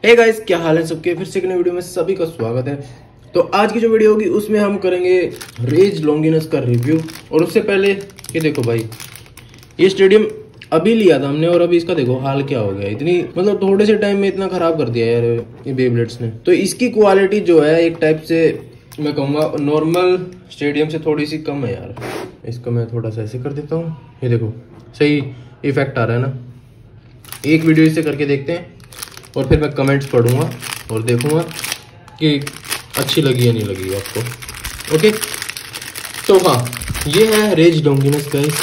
Hey guys, क्या हाल है सबके। फिर से एक नई वीडियो में सभी का स्वागत है। तो आज की जो वीडियो होगी उसमें हम करेंगे रेज लॉन्गिनस का रिव्यू। और उससे पहले ये देखो भाई, ये स्टेडियम अभी लिया था हमने और अभी इसका देखो हाल क्या हो गया। इतनी मतलब थोड़े से टाइम में इतना खराब कर दिया यार ये बेब्लेड्स ने। तो इसकी क्वालिटी जो है एक टाइप से मैं कहूँगा नॉर्मल स्टेडियम से थोड़ी सी कम है यार। इसको मैं थोड़ा सा ऐसे कर देता हूँ, ये देखो सही इफेक्ट आ रहा है ना। एक वीडियो इसे करके देखते हैं और फिर मैं कमेंट्स पढ़ूंगा और देखूंगा कि अच्छी लगी या नहीं लगी आपको। ओके, तो हाँ, ये है रेज लॉन्गिनस गाइस।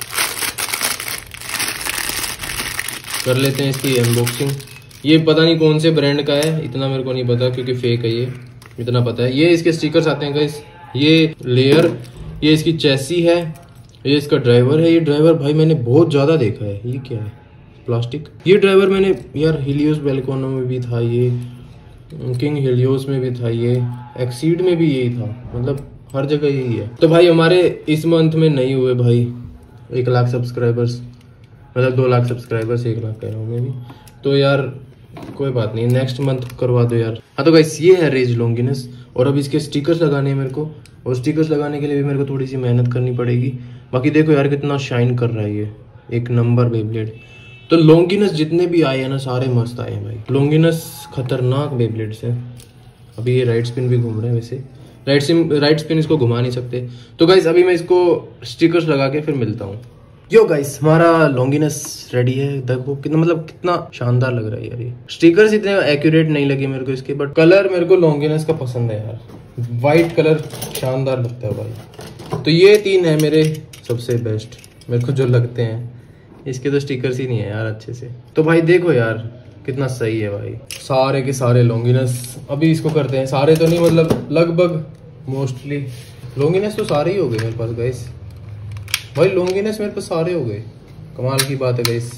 कर लेते हैं इसकी अनबॉक्सिंग। ये पता नहीं कौन से ब्रांड का है, इतना मेरे को नहीं पता क्योंकि फेक है ये, इतना पता है। ये इसके स्टिकर्स आते हैं गाइस, ये लेयर, ये इसकी चेसी है, ये इसका ड्राइवर है। ये ड्राइवर भाई मैंने बहुत ज़्यादा देखा है। ये क्या है? प्लास्टिक। ये ड्राइवर मैंने यार हिलियोस बेलकोनो में भी था, ये किंग हिलियोस में भी था, ये एक्सीड में भी यही था, मतलब हर जगह यही है। तो भाई हमारे इस मंथ में नहीं हुए भाई 1 लाख सब्सक्राइबर्स, मतलब 2 लाख सब्सक्राइबर्स, 1 लाख कह रहा हूँ मैं भी। तो यार कोई बात नहीं, नेक्स्ट मंथ करवा दो यार। हाँ तो गाइस, ये है रेज लॉन्गिनस और अब इसके स्टिकर्स लगाने हैं मेरे को, और स्टिकर्स लगाने के लिए भी मेरे को थोड़ी सी मेहनत करनी पड़ेगी। बाकी देखो यार कितना शाइन कर रहा है ये, एक नंबर बेब्लेड। तो लॉन्गिनस जितने भी आए हैं ना सारे मस्त आए हैं भाई। लॉन्गिनस खतरनाक बेब्लेड्स है। अभी ये राइट स्पिन भी घूम रहे हैं, वैसे राइट स्पिन इसको घुमा नहीं सकते। तो गाइस अभी मैं इसको स्टिकर्स लगा के फिर मिलता हूँ। यो गाइस, हमारा लॉन्गिनस रेडी है। देखो कितना मतलब कितना शानदार लग रहा है यार। ये स्टिकर्स इतने एक्यूरेट नहीं लगे मेरे को इसके, बट कलर मेरे को लॉन्गिनस का पसंद है यार। वाइट कलर शानदार लगता है भाई। तो ये 3 है मेरे सबसे बेस्ट मेरे को जो लगते हैं। इसके तो स्टिकर्स ही नहीं है यार अच्छे से। तो भाई देखो यार कितना सही है भाई, सारे के सारे लॉन्गिनस। अभी इसको करते हैं, सारे तो नहीं मतलब लगभग मोस्टली लॉन्गिनस तो सारे ही हो गए मेरे पास गाइस। भाई लॉन्गिनस मेरे पास सारे हो गए, कमाल की बात है गाइस।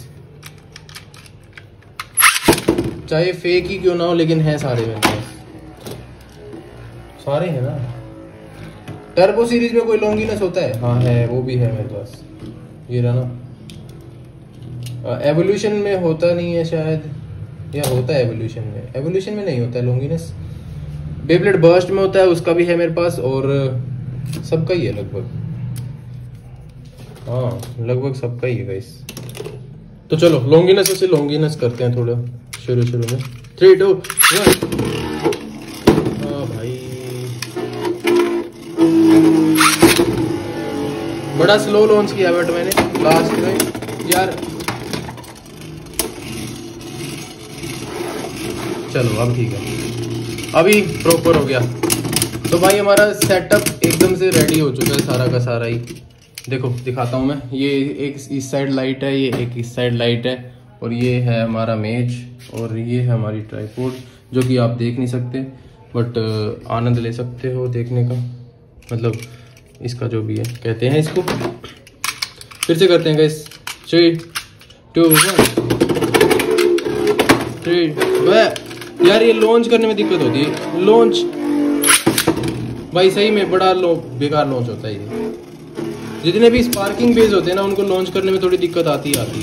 चाहे फेक ही क्यों ना हो लेकिन है सारे मेरे पास, सारे हैं ना। टर्बो सीरीज में कोई लॉन्गिनस होता है? हाँ है, वो भी है मेरे पास, ये रहा ना। एवोल्यूशन में होता नहीं है शायद, या होता है एवोल्यूशन में? एवोल्यूशन में नहीं होता है लॉन्गिनस। बेब्लेड बर्स्ट में होता है, उसका भी है मेरे पास, और सबका ही है लगभग। हाँ लगभग सबका ही है गाइस। तो चलो लॉन्गिनस से लॉन्गिनस करते हैं थोड़ा शुरू में। 3, 2, 1। हाँ भाई बड़ा स्लो लॉन्च किया बट मैंने लास्ट में यार। चलो अब ठीक है, अभी प्रॉपर हो गया। तो भाई हमारा सेटअप एकदम से रेडी हो चुका है सारा का सारा ही। देखो दिखाता हूँ मैं, ये एक इस साइड लाइट है, ये एक इस साइड लाइट है, और ये है हमारा मेज, और ये है हमारी ट्राइपॉड जो कि आप देख नहीं सकते बट आनंद ले सकते हो देखने का, मतलब इसका जो भी है कहते हैं इसको। फिर से करते हैं गाइस, 3, 2, 1। यार ये लॉन्च करने में दिक्कत होती है। लॉन्च भाई सही में बड़ा बेकार लॉन्च होता है ये। जितने भी स्पार्किंग बेस होते हैं ना उनको लॉन्च करने में थोड़ी दिक्कत आती है।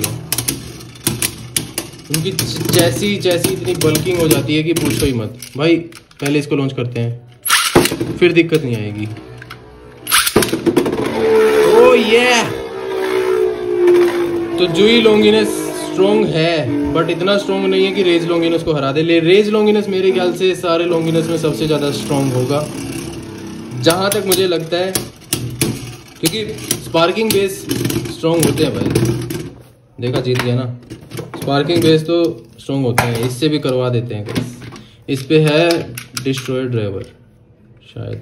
उनकी चैसी इतनी बल्किंग हो जाती है कि पूछो ही मत भाई। पहले इसको लॉन्च करते हैं फिर दिक्कत नहीं आएगी। ओह ये तो जुई लॉन्गिनस स्ट्रॉन्ग है बट इतना स्ट्रॉन्ग नहीं है कि रेज लॉन्गिनस को हरा दे। रेज लॉन्गिनस मेरे ख्याल से सारे लॉन्गिनस में सबसे ज़्यादा स्ट्रॉन्ग होगा जहाँ तक मुझे लगता है, क्योंकि स्पार्किंग बेस स्ट्रॉन्ग होते हैं भाई। देखा, जीत गया ना। स्पार्किंग बेस तो स्ट्रॉन्ग होते हैं, इससे भी करवा देते हैं गाइस। इस पे है डिस्ट्रॉय ड्राइवर शायद।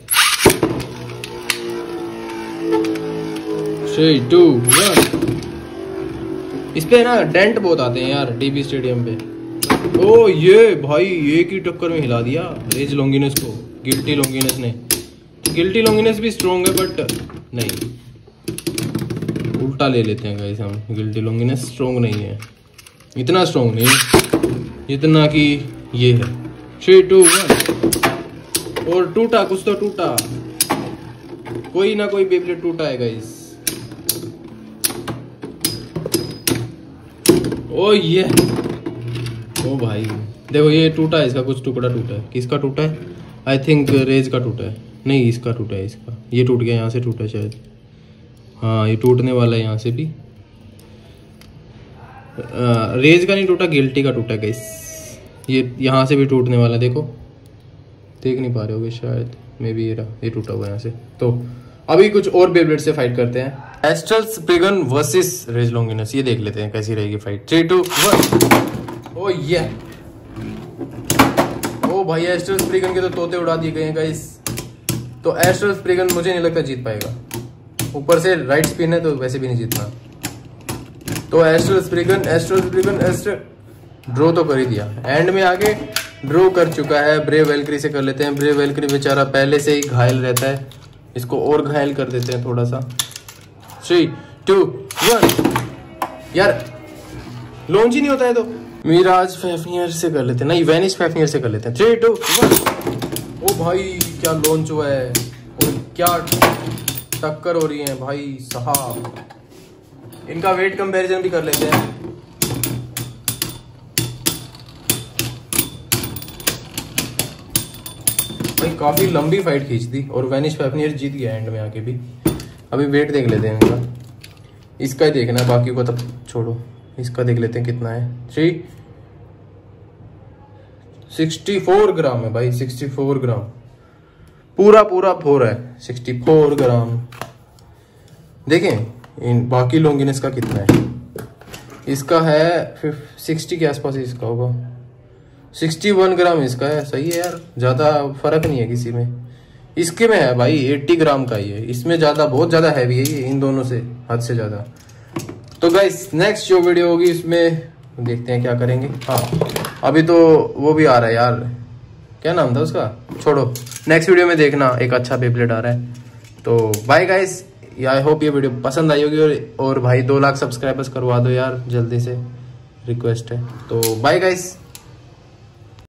3, 2, 1। इस पे ना डेंट बहुत आते हैं यार डीबी स्टेडियम पे। ओ ये भाई एक ही टक्कर में हिला दिया रेज लॉन्गिनस को गिल्टी लॉन्गिनस ने। गिल्टी लॉन्गिनस भी स्ट्रॉन्ग है बट नहीं, उल्टा ले लेते हैं गाइस हम। गिल्टी लॉन्गिनस स्ट्रॉन्ग नहीं है, इतना स्ट्रॉन्ग नहीं इतना कि ये है। 3, 2, 1। और टूटा, कुछ तो टूटा, कोई ना कोई बेब्लेड टूटा है गाइस। ओ ये ओ भाई देखो ये टूटा है, इसका कुछ टुकड़ा टूटा है। किसका टूटा है? आई थिंक रेज का टूटा है। नहीं, इसका टूटा है, इसका ये टूट गया, यहाँ से टूटा शायद। हाँ ये टूटने वाला है यहाँ से भी। रेज का नहीं टूटा, गिल्टी का टूटा गाइस। ये यहाँ से भी टूटने वाला, देखो देख नहीं पा रहे होगे शायद, मे बी ये टूटा हुआ यहाँ से। तो अभी कुछ और बेब्लेड से फाइट करते हैं। Astral spriggan versus rage Longinus, ये देख लेते हैं कैसी रहेगी फाइट। 3 2 1। ओ ये ओ भाई एस्ट्रल स्प्रिगन के तो तोते उड़ा दिए गए हैं गाइस। तो एस्ट्रल स्प्रिगन मुझे नहीं लगता जीत पाएगा, ऊपर से राइट स्पिन है तो वैसे भी नहीं जीतना। तो एस्ट्रल स्प्रिगन ड्रॉ तो कर ही दिया, एंड में आके ड्रॉ कर चुका है। ब्रेव वेलक्री से कर लेते हैं। ब्रेव वेलक्री बेचारा पहले से ही घायल रहता है, इसको और घायल कर देते हैं थोड़ा सा। 3 2 1। यार लॉन्च ही नहीं होता है। तो मिराज फैफनियर से कर लेते हैं, नहीं वेनिस फैफनियर से कर लेते हैं। 3 2 1। ओ भाई क्या लॉन्च हुआ है और क्या टक्कर हो रही है भाई साहब। इनका वेट कंपैरिजन भी कर लेते हैं। भाई काफी लंबी फाइट खींच दी और वेनिस फैफनियर जीत गया एंड में आके भी। अभी वेट देख लेते हैं इनका, इसका ही देखना है, बाकी को तब छोड़ो। इसका देख लेते हैं कितना है। 64 ग्राम है भाई, 64 ग्राम पूरा 4 है। 64 ग्राम। देखें इन बाकी लॉन्गिनस का कितना है। इसका है 60 के आसपास ही इसका होगा। 61 ग्राम इसका है। सही है यार, ज्यादा फर्क नहीं है किसी में। इसके में है भाई 80 ग्राम का ही है, इसमें ज्यादा बहुत ज्यादा हैवी है ये इन दोनों से, हद से ज्यादा। तो गाइस नेक्स्ट जो वीडियो होगी इसमें देखते हैं क्या करेंगे। हाँ अभी तो वो भी आ रहा है यार, क्या नाम था उसका, छोड़ो नेक्स्ट वीडियो में देखना, एक अच्छा बेब्लेड आ रहा है। तो बाय गाइस, आई होप ये वीडियो पसंद आई होगी। और भाई 2 लाख सब्सक्राइबर्स करवा दो यार जल्दी से, रिक्वेस्ट है। तो बाय गाइस।